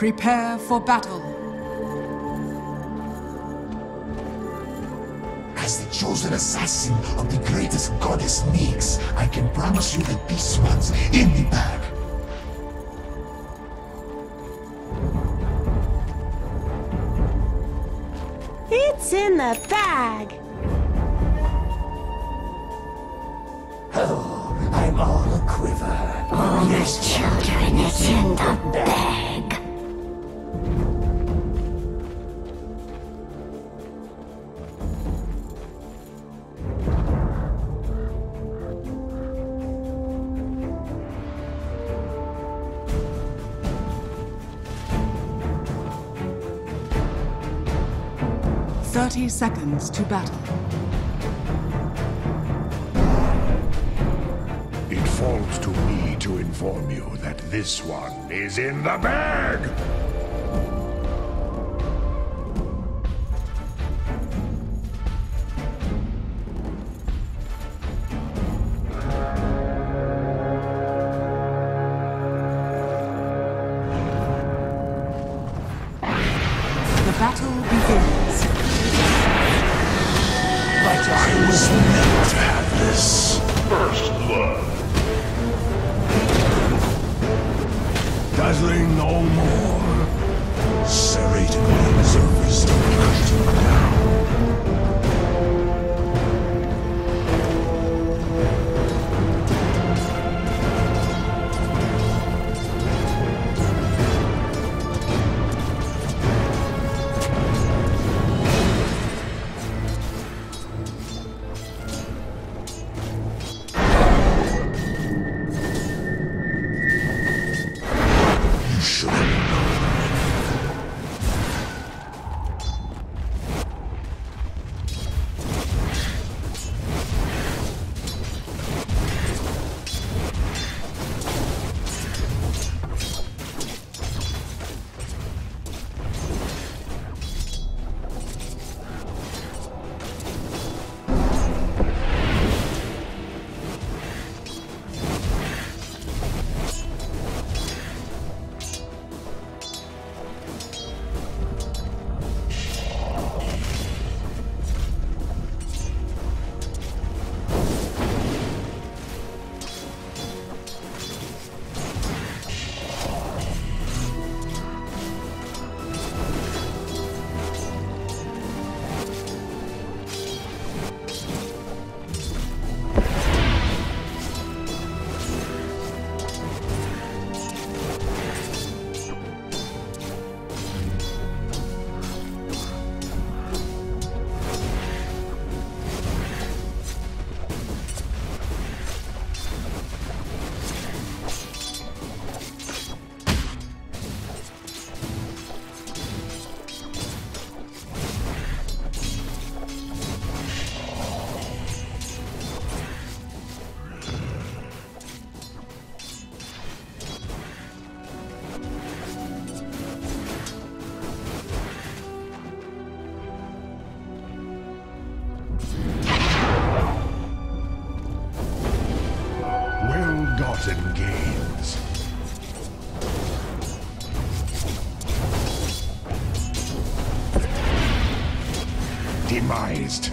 Prepare for battle. As the chosen assassin of the greatest goddess Nyx, I can promise you that this one's in the bag. It's in the bag! Oh, I'm all a quiver. Oh, yes, children, it's in the bag. Seconds to battle. It falls to me to inform you that this one is in the bag! The battle begins. I was meant to have this. First blood. Dazzling no more. Serrated wings of wisdom casting down. Well-gotten gains. Demised.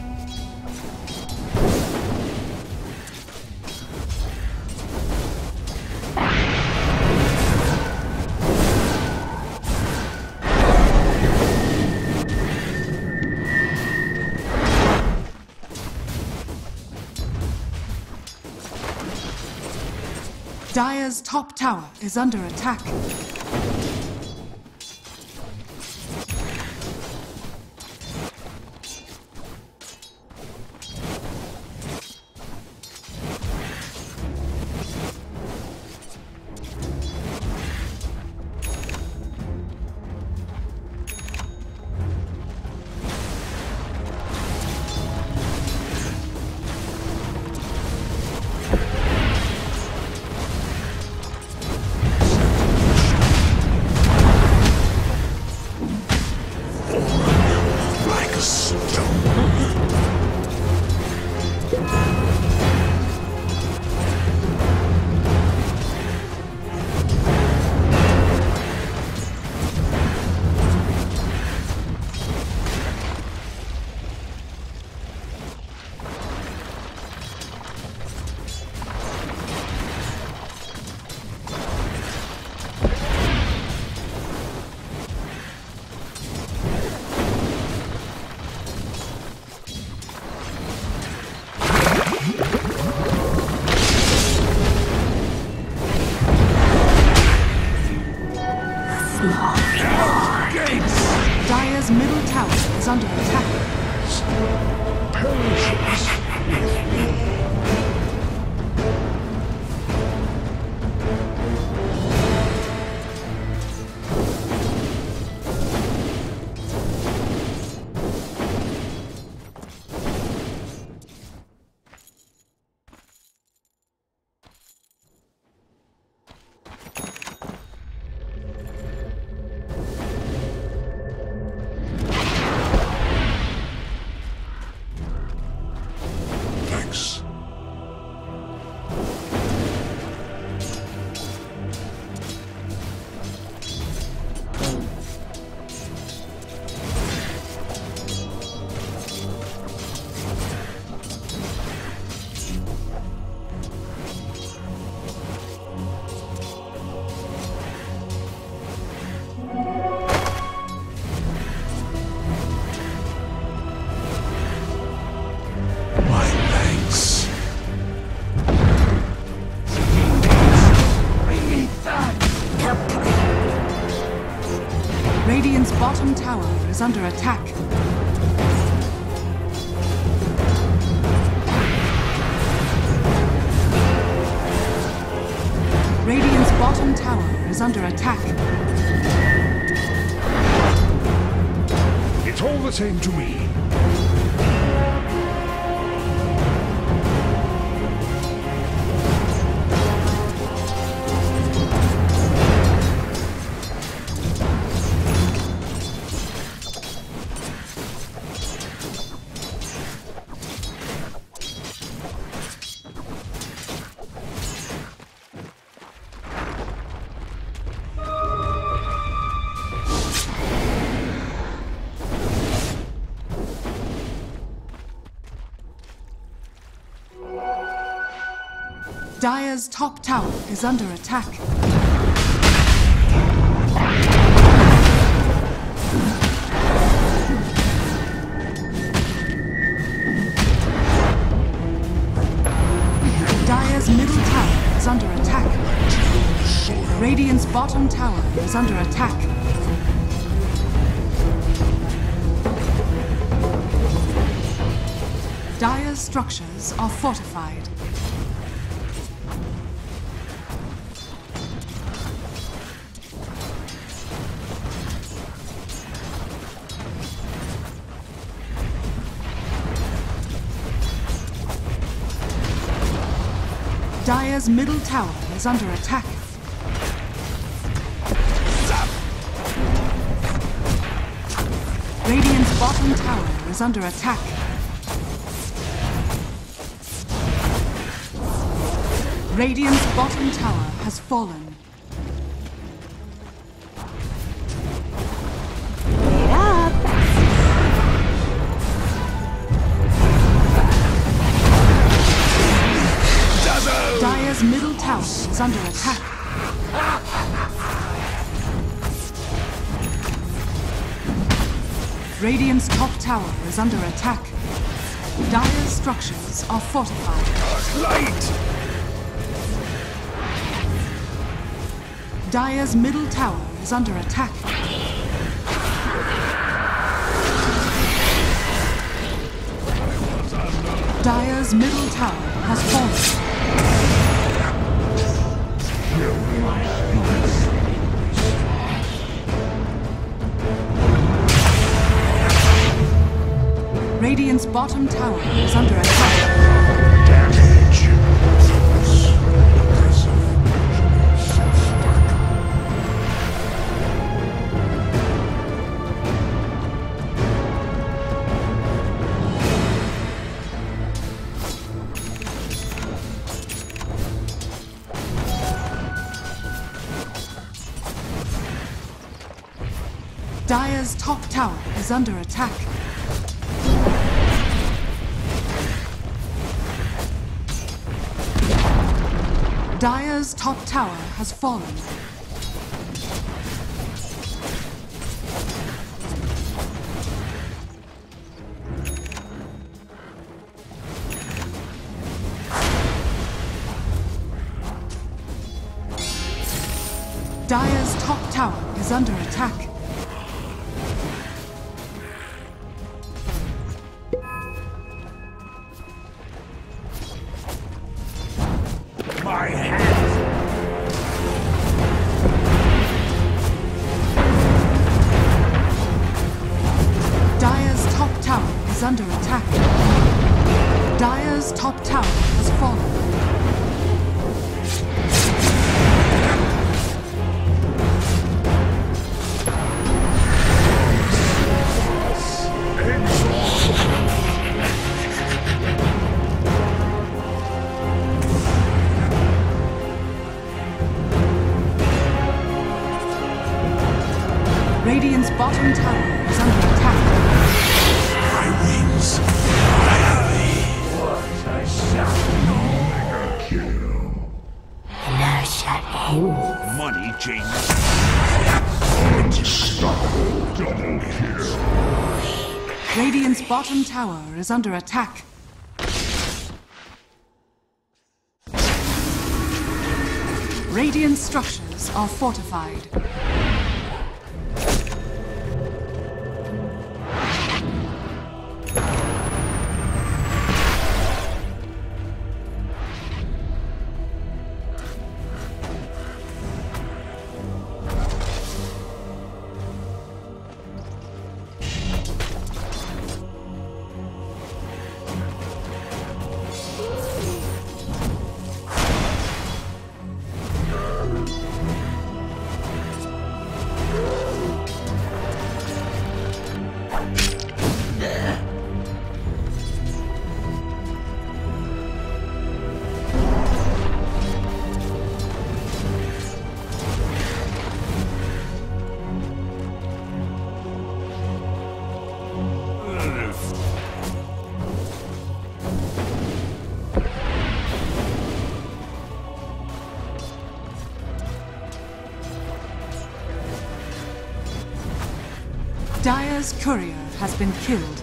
Dire's top tower is under attack. Dire's middle tower is under attack. Radiant's bottom tower is under attack. Radiant's bottom tower is under attack. It's all the same to me. Dire's top tower is under attack. Dire's middle tower is under attack. Radiant's bottom tower is under attack. Dire's structures are fortified. Dire's middle tower is under attack. Radiant's bottom tower is under attack. Radiant's bottom tower has fallen. Dire's middle tower is under attack. Radiant's top tower is under attack. Dire's structures are fortified. Light! Dire's middle tower is under attack. Dire's middle tower has fallen. Radiant's bottom tower is under attack. Damage. Dire's top tower is under attack. Dire's top tower has fallen. Dire's top top tower is under attack. My hands! Dire's top tower is under attack. Dire's top tower has fallen. Radiant's bottom tower is under attack. My wings. What a shot! Mega kill. No shame. Money changes. Unstoppable. Double kill. Radiant's bottom tower is under attack. Radiant structures are fortified. Dire's courier has been killed.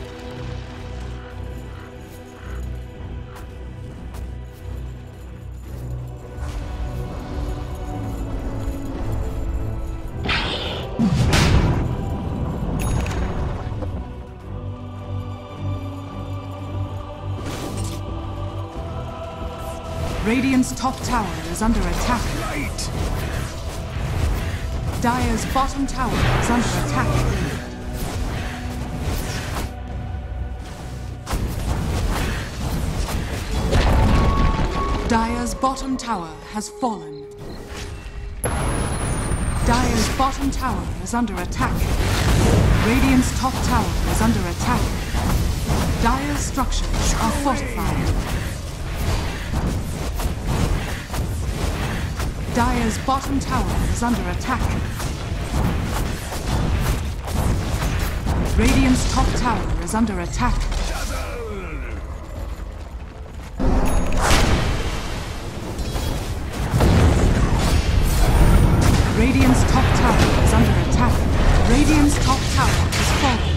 Radiant's top tower is under attack. Right. Dire's bottom tower is under attack. Dire's bottom tower has fallen. Dire's bottom tower is under attack. Radiant's top tower is under attack. Dire's structures are fortified. Dire's bottom tower is under attack. Radiant's top tower is under attack. Radiant's top tower is under attack. Radiant's top tower is fallen.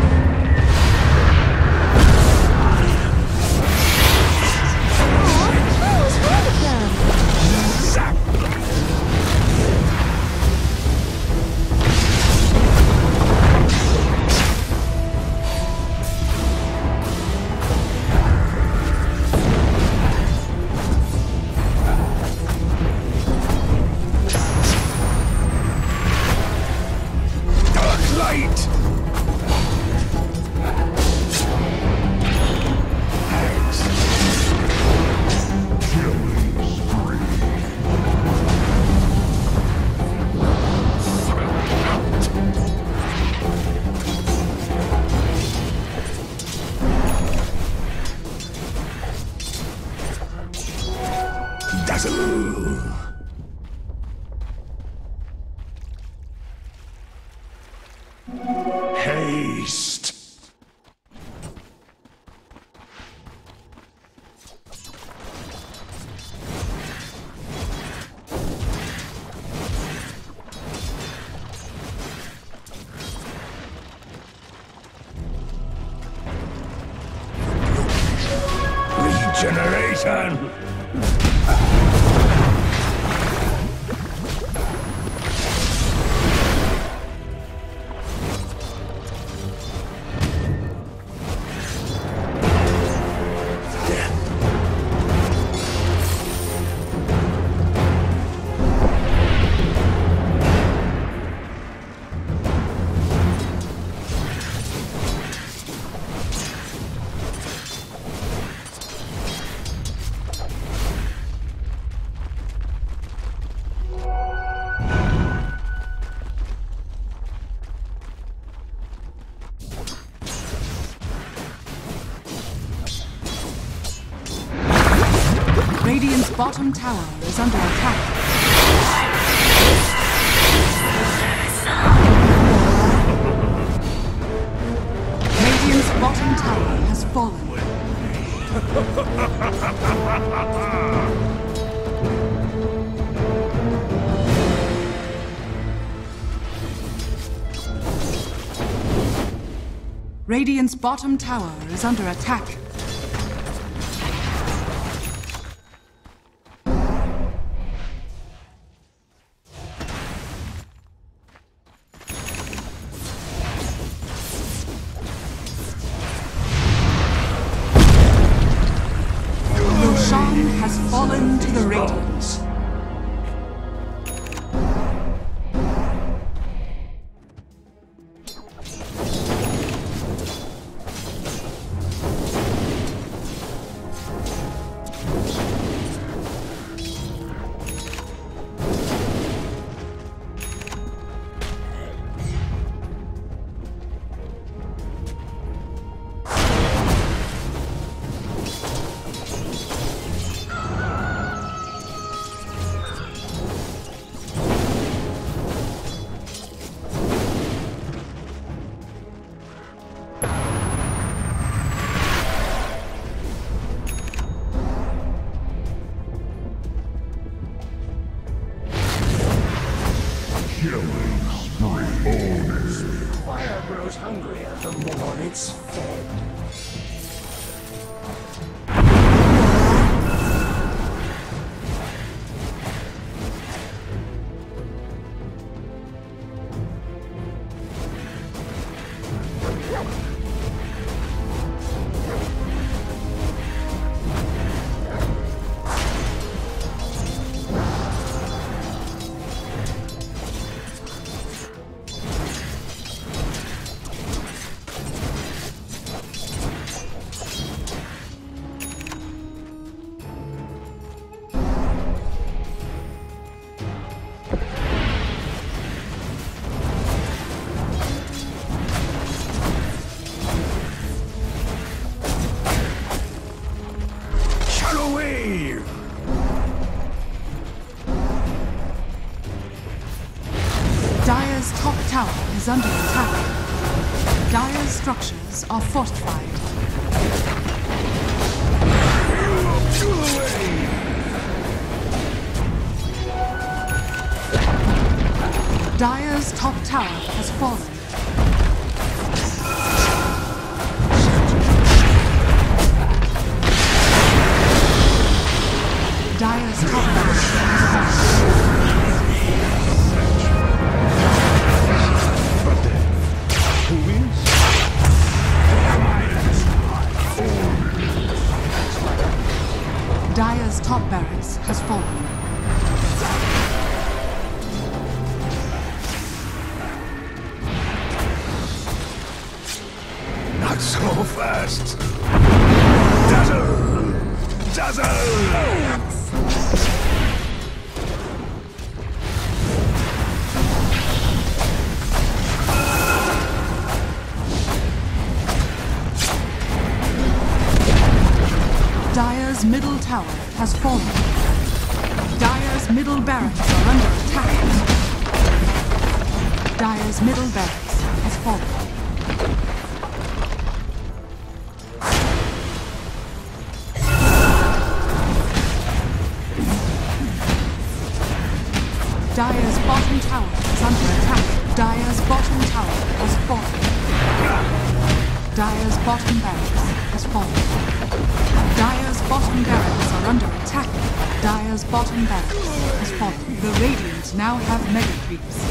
Haste. Regeneration. bottom tower is under attack. Radiant's bottom tower has fallen. Radiant's bottom tower is under attack. Shone has fallen to the Radiant. Fire grows hungrier the more it's fed. Dire's top tower is under attack. Dire's structures are fortified. Dire's top tower has fallen. Dire's top tower has fallen. Dire's top barracks has fallen. Not so fast. Dazzle! Dazzle! Dire's middle tower has fallen. Dire's middle barracks are under attack. Dire's middle barracks has fallen. Dire's bottom tower is under attack. Dire's bottom tower has fallen. Dire's bottom barracks has fallen. Dire's bottom barracks are under attack. Dire's bottom barracks has fallen. The Radiant now have mega creeps.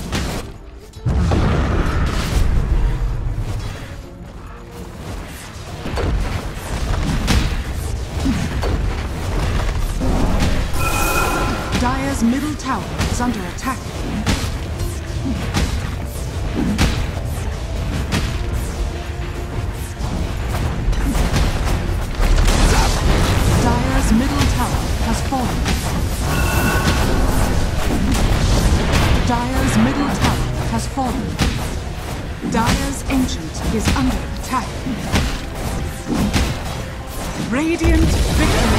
Dire's middle tower is under attack. Dire's middle tower has fallen. Dire's middle tower has fallen. Dire's ancient is under attack. Radiant victory!